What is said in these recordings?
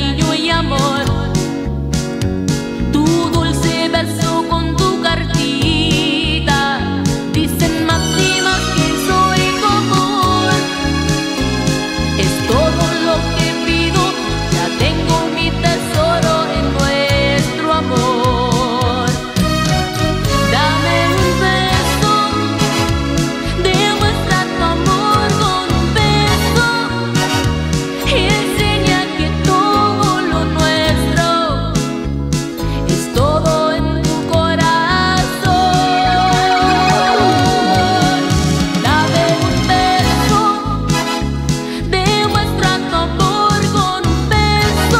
cariño y amor. Tu dulce beso con tu cartita, dicen máximas que soy tu amor. Es todo lo que pido, ya tengo mi tesoro en nuestro amor. Dame un beso, demuestra tu amor con un beso, enseña que todo lo nuestro es todo en tu corazón. Dame un beso, demuestra tu amor con un beso,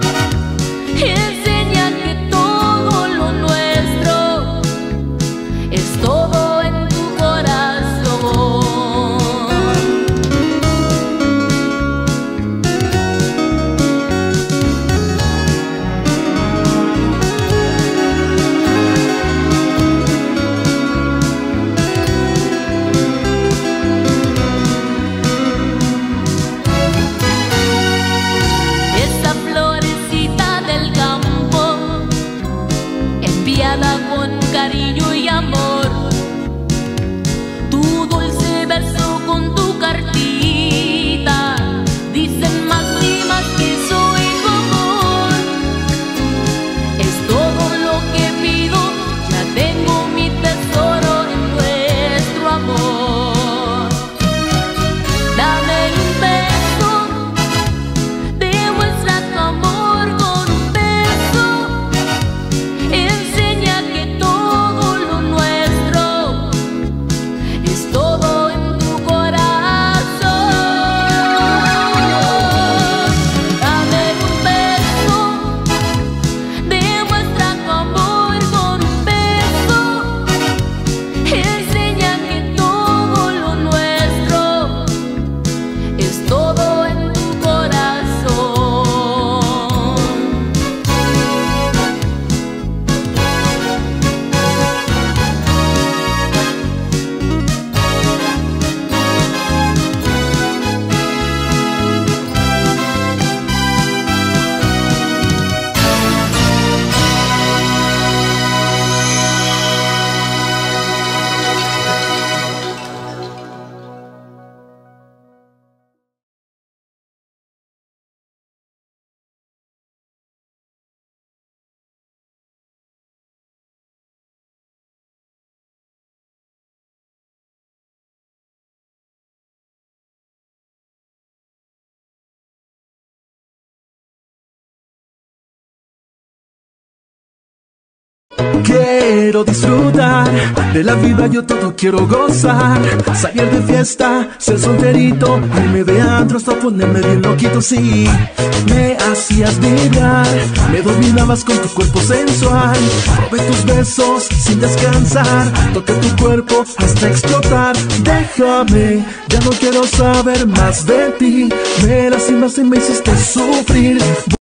enseña que todo lo nuestro es todo en tu corazón. Esa florecita del campo, enviada con cariño y amor. Tu dulce beso con tu cartita, dicen máximas que soy tu amor. Es todo lo que pido, ya tengo mi tesoro en nuestro amor. Dame un beso, demuestra tu amor con un beso, enseña que todo lo nuestro es todo en tu corazón. Dame un beso, demuestra tu amor con un beso, enseña que todo lo nuestro es todo en tu corazón. Quiero disfrutar de la vida, yo todo quiero gozar. Salir de fiesta, ser solterito, irme de antro hasta ponerme bien loquito. Sí, me hacías vibrar, me dominabas con tu cuerpo sensual. Probé tus besos sin descansar, toqué tu cuerpo hasta explotar. Déjame, ya no quiero saber más de ti, me lastimaste y me hiciste sufrir.